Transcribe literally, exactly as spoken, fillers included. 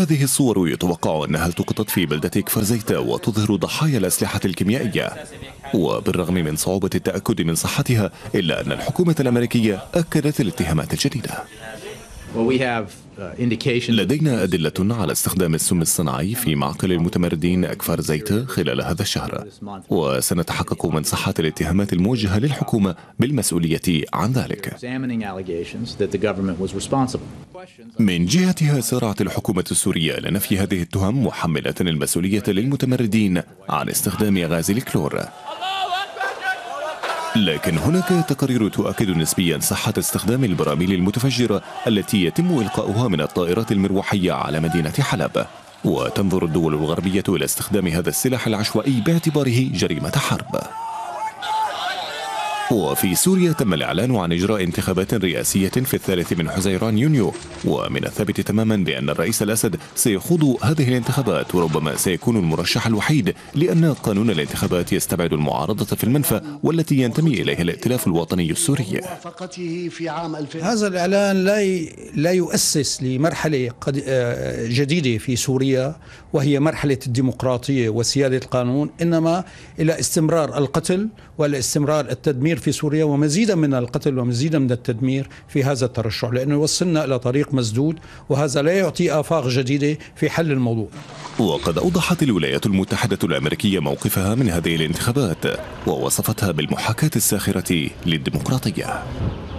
هذه الصور يتوقع أنها التقطت في بلدة كفر زيتة وتظهر ضحايا الأسلحة الكيميائية. وبالرغم من صعوبة التأكد من صحتها إلا أن الحكومة الأمريكية أكدت الاتهامات الجديدة. لدينا أدلة على استخدام السم الصناعي في معقل المتمردين كفر زيتة خلال هذا الشهر، وسنتحقق من صحة الاتهامات الموجهة للحكومة بالمسؤولية عن ذلك. من جهتها سارعت الحكومة السورية لنفي هذه التهم محملة المسؤولية للمتمردين عن استخدام غاز الكلور. لكن هناك تقارير تؤكد نسبيا صحة استخدام البراميل المتفجرة التي يتم إلقاؤها من الطائرات المروحية على مدينة حلب، وتنظر الدول الغربية إلى استخدام هذا السلاح العشوائي باعتباره جريمة حرب. وفي سوريا تم الإعلان عن إجراء انتخابات رئاسية في الثالث من حزيران يونيو، ومن الثابت تماما بأن الرئيس الأسد سيخوض هذه الانتخابات، وربما سيكون المرشح الوحيد، لأن قانون الانتخابات يستبعد المعارضة في المنفى والتي ينتمي إليها الائتلاف الوطني السوري. هذا الإعلان لا لا يؤسس لمرحلة جديدة في سوريا وهي مرحلة الديمقراطية وسيادة القانون، إنما إلى استمرار القتل والاستمرار التدمير في سوريا، ومزيدا من القتل ومزيدا من التدمير في هذا الترشح، لأنه يوصلنا إلى طريق مسدود، وهذا لا يعطي آفاق جديدة في حل الموضوع. وقد أوضحت الولايات المتحدة الأمريكية موقفها من هذه الانتخابات، ووصفتها بالمحاكاة الساخرة للديمقراطية.